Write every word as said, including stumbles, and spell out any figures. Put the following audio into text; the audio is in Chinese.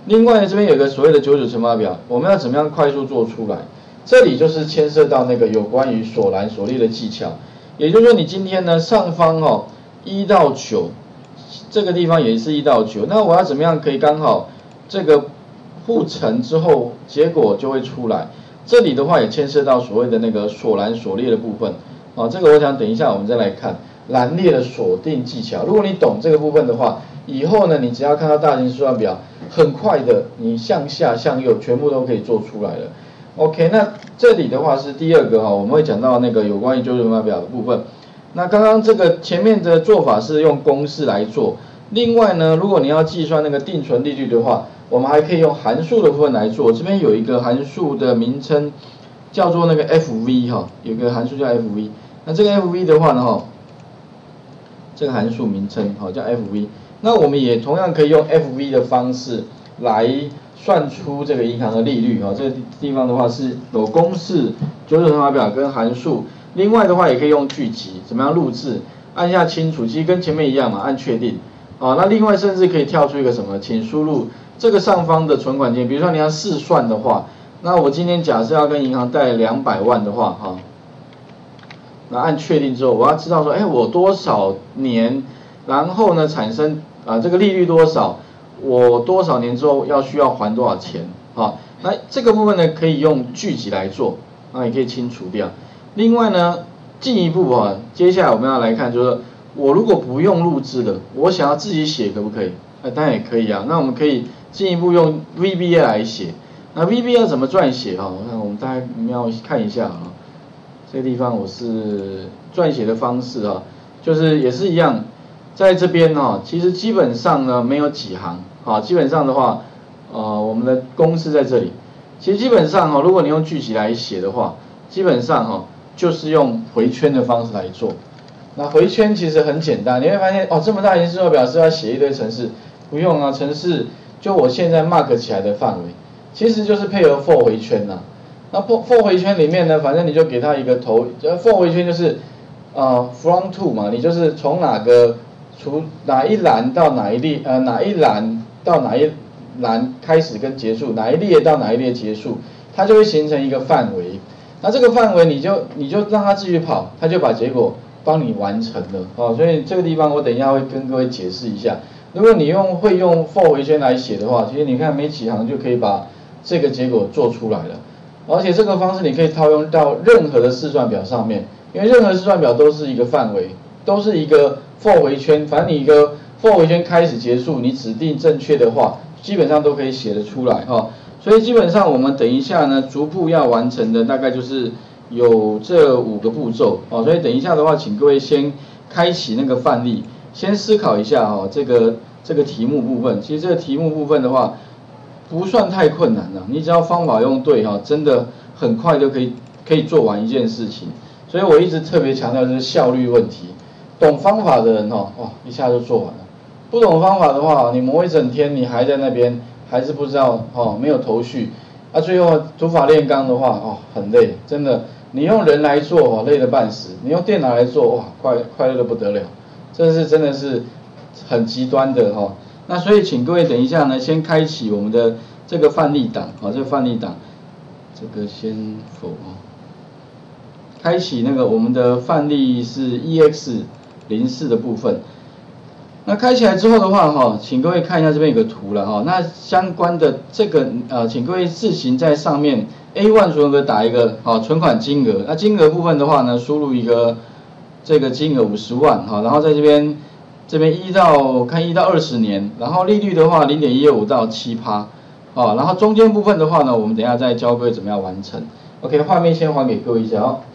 另外这边有个所谓的九九乘法表，我们要怎么样快速做出来？这里就是牵涉到那个有关于锁栏锁列的技巧，也就是说你今天呢上方哦一到九，这个地方也是一到九，那我要怎么样可以刚好这个互乘之后结果就会出来？这里的话也牵涉到所谓的那个锁栏锁列的部分，啊，这个我想等一下我们再来看栏列的锁定技巧。如果你懂这个部分的话，以后呢你只要看到大型试算表，很快的你向下向右全部都可以做出来了。OK， 那这里的话是第二个哈，我们会讲到那个有关于九九乘法表的部分。那刚刚这个前面的做法是用公式来做，另外呢，如果你要计算那个定存利率的话，我们还可以用函数的部分来做。这边有一个函数的名称叫做那个 F V 哈，有个函数叫 F V。那这个 F V 的话呢哈，这个函数名称好叫 F V。那我们也同样可以用 F V 的方式来算出这个银行的利率啊，这个地方的话是有公式、九九乘法表跟函数。另外的话也可以用巨集，怎么样录制？按下清除，其实跟前面一样嘛，按确定。啊，那另外甚至可以跳出一个什么，请输入这个上方的存款金，比如说你要试算的话，那我今天假设要跟银行贷两百万的话，哈，那按确定之后，我要知道说，哎，我多少年，然后呢产生啊这个利率多少？我多少年之后要需要还多少钱啊？那这个部分呢，可以用巨集来做，那也可以清除掉。另外呢，进一步啊，接下来我们要来看，就是我如果不用录制的，我想要自己写，可不可以？哎，当然也可以啊。那我们可以进一步用 V B A 来写。那 V B A 要怎么撰写啊？那我们大概要看一下啊。这个地方我是撰写的方式啊，就是也是一样。在这边哈，其实基本上呢没有几行，啊，基本上的话，呃，我们的公式在这里。其实基本上哈，如果你用巨集来写的话，基本上哈就是用回圈的方式来做。那回圈其实很简单，你会发现哦，这么大型试算表是要写一堆程式，不用啊，程式就我现在 mark 起来的范围，其实就是配合 for 回圈呐。那 for for 回圈里面呢，反正你就给它一个头，呃 for 回圈就是呃 from to 嘛，你就是从哪个除哪一栏到哪一列，呃哪一栏到哪一栏开始跟结束，哪一列到哪一列结束，它就会形成一个范围。那这个范围你就你就让它继续跑，它就把结果帮你完成了哦。所以这个地方我等一下会跟各位解释一下。如果你用会用 for 回圈来写的话，其实你看没几行就可以把这个结果做出来了。而且这个方式你可以套用到任何的试算表上面，因为任何试算表都是一个范围，都是一个 for 回圈，反正你一个 for 回圈开始结束，你指定正确的话，基本上都可以写得出来哈。所以基本上我们等一下呢，逐步要完成的大概就是有这五个步骤哦。所以等一下的话，请各位先开启那个范例，先思考一下哦，这个这个题目部分。其实这个题目部分的话，不算太困难了，你只要方法用对哈，真的很快就可以可以做完一件事情。所以我一直特别强调就是效率问题，懂方法的人哈，哦一下就做完了。不懂方法的话，你磨一整天，你还在那边。还是不知道哦，没有头绪，啊，最后土法炼钢的话哦，很累，真的，你用人来做哦，累得半死；你用电脑来做哇，快快乐得不得了，这是真的是很极端的哈、哦。那所以请各位等一下呢，先开启我们的这个范例档啊、哦，这个范例档，这个先否哦，开启那个我们的范例是 E X 零四 的部分。那开起来之后的话，哈，请各位看一下这边有个图了哈。那相关的这个呃，请各位自行在上面 A 一 存额打一个好存款金额。那金额部分的话呢，输入一个这个金额五十万哈，然后在这边这边一到看一到二十年，然后利率的话零点一二五到七趴，好，然后中间部分的话呢，我们等一下再教各位怎么样完成。OK， 画面先还给各位一下哦。